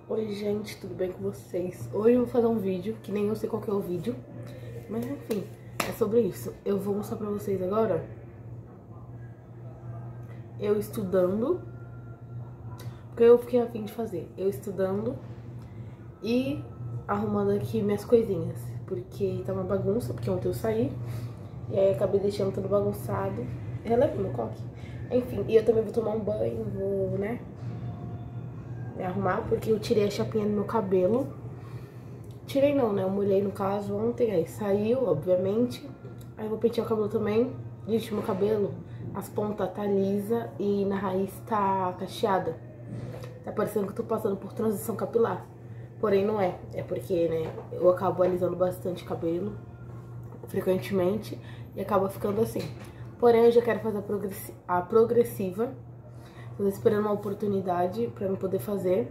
Oi gente, tudo bem com vocês? Hoje eu vou fazer um vídeo, que nem eu sei qual que é o vídeo, mas enfim, é sobre isso. Eu vou mostrar pra vocês agora eu estudando, porque eu fiquei a fim de fazer, eu estudando e arrumando aqui minhas coisinhas, porque tá uma bagunça, porque ontem eu saí e aí acabei deixando tudo bagunçado. Releva meu coque. Enfim, e eu também vou tomar um banho, vou, né, me arrumar, porque eu tirei a chapinha do meu cabelo. Tirei não, né? Eu molhei no caso ontem, aí saiu, obviamente. Aí eu vou pentear o cabelo também. Gente, meu cabelo, as pontas tá lisa e na raiz tá cacheada. Tá parecendo que eu tô passando por transição capilar. Porém não é, é porque, né, eu acabo alisando bastante cabelo, frequentemente, e acaba ficando assim. Porém eu já quero fazer a progressiva. Tô esperando uma oportunidade pra eu poder fazer.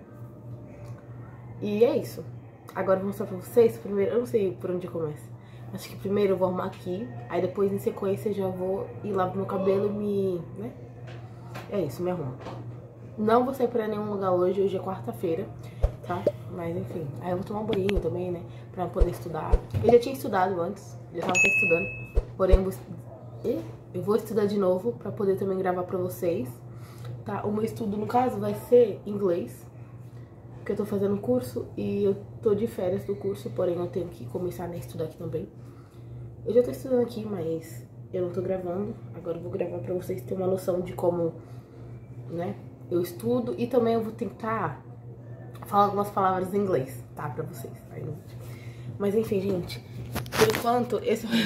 E é isso. Agora eu vou mostrar pra vocês, primeiro, eu não sei por onde começa. Acho que primeiro eu vou arrumar aqui, aí depois em sequência eu já vou ir lá pro meu cabelo e me, né? É isso, me arrumo. Não vou sair pra nenhum lugar hoje é quarta-feira, tá? Mas enfim, aí eu vou tomar um banho também, né? Pra poder estudar. Eu já tinha estudado antes, já tava até estudando, porém eu vou estudar de novo pra poder também gravar pra vocês, tá? O meu estudo, no caso, vai ser inglês, porque eu tô fazendo curso e eu tô de férias do curso, porém eu tenho que começar a estudar aqui também. Eu já tô estudando aqui, mas eu não tô gravando. Agora eu vou gravar pra vocês terem uma noção de como, né, eu estudo. E também eu vou tentar falar algumas palavras em inglês, tá, pra vocês aí no vídeo. Mas enfim, gente, por enquanto,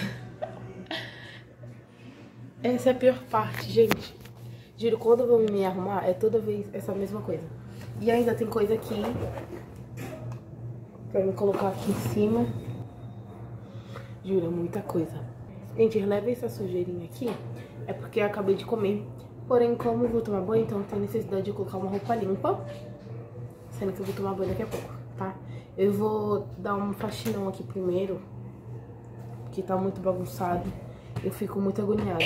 essa é a pior parte, gente. Juro, quando eu vou me arrumar, é toda vez essa mesma coisa. E ainda tem coisa aqui pra me colocar aqui em cima. Juro, é muita coisa. Gente, releve essa sujeirinha aqui, é porque eu acabei de comer. Porém, como eu vou tomar banho, então tem necessidade de colocar uma roupa limpa. Sendo que eu vou tomar banho daqui a pouco, tá? Eu vou dar um faxinão aqui primeiro, porque tá muito bagunçado. Eu fico muito agoniada.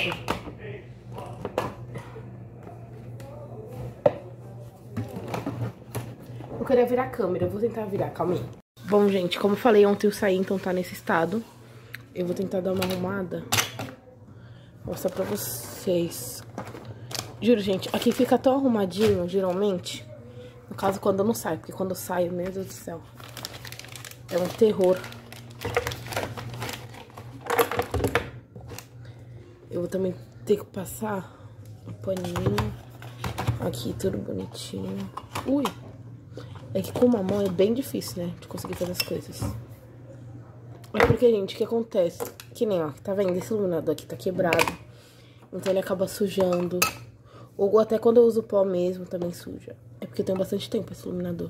Eu queria virar a câmera, eu vou tentar virar, calma aí. Bom, gente, como eu falei, ontem eu saí, então tá nesse estado. Eu vou tentar dar uma arrumada. Vou mostrar pra vocês. Juro, gente, aqui fica tão arrumadinho, geralmente. No caso, quando eu não saio, porque quando eu saio, meu Deus do céu, é um terror. Eu vou também ter que passar um paninho. Aqui, tudo bonitinho. Ui! É que com uma mão é bem difícil, né, de conseguir fazer as coisas. É porque, gente, o que acontece? Que nem, ó, tá vendo? Esse iluminador aqui tá quebrado. Então ele acaba sujando. Ou até quando eu uso pó mesmo, também suja. É porque eu tenho bastante tempo esse iluminador.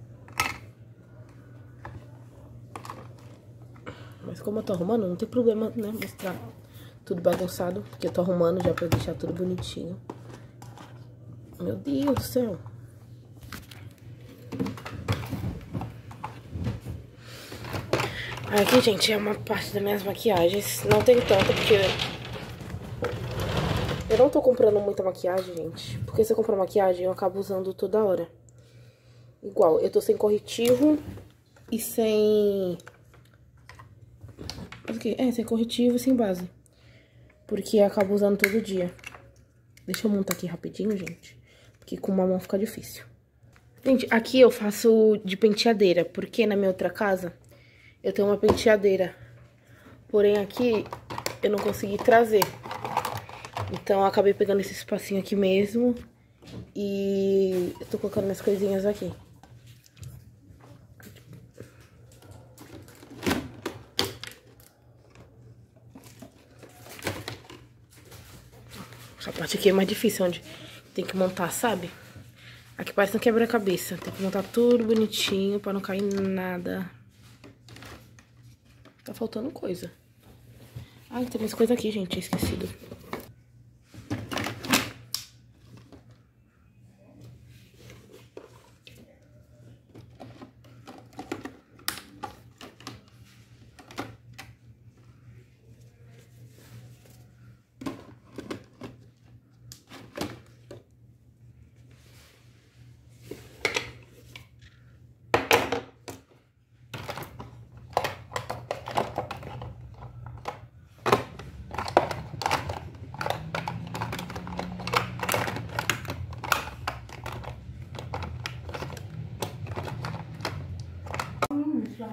Mas como eu tô arrumando, não tem problema, né, mostrar tudo bagunçado. Porque eu tô arrumando já pra deixar tudo bonitinho. Meu Deus do céu. Aqui, gente, é uma parte das minhas maquiagens. Não tem tanto, porque eu não tô comprando muita maquiagem, gente. Porque se eu comprar maquiagem, eu acabo usando toda hora. Igual, eu tô sem corretivo e sem... sem corretivo e sem base. Porque eu acabo usando todo dia. Deixa eu montar aqui rapidinho, gente. Porque com uma mão fica difícil. Gente, aqui eu faço de penteadeira. Porque na minha outra casa eu tenho uma penteadeira. Porém aqui eu não consegui trazer. Então eu acabei pegando esse espacinho aqui mesmo. E eu tô colocando minhas coisinhas aqui. Essa parte aqui é mais difícil, onde tem que montar, sabe? Aqui parece um quebra-cabeça. Tem que montar tudo bonitinho pra não cair nada. Tá faltando coisa. Ai, tem mais coisa aqui, gente. Tinha esquecido.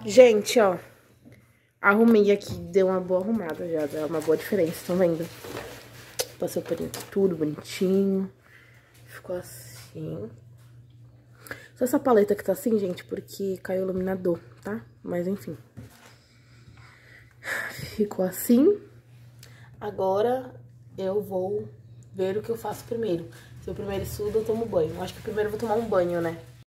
Gente, ó. Arrumei aqui, deu uma boa arrumada já, deu uma boa diferença, estão vendo? Passei o paninho tudo bonitinho. Ficou assim. Só essa paleta que tá assim, gente, porque caiu o iluminador, tá? Mas enfim. Ficou assim. Agora eu vou ver o que eu faço primeiro. Se eu primeiro estudo, eu tomo banho. Acho que primeiro eu vou tomar um banho, né?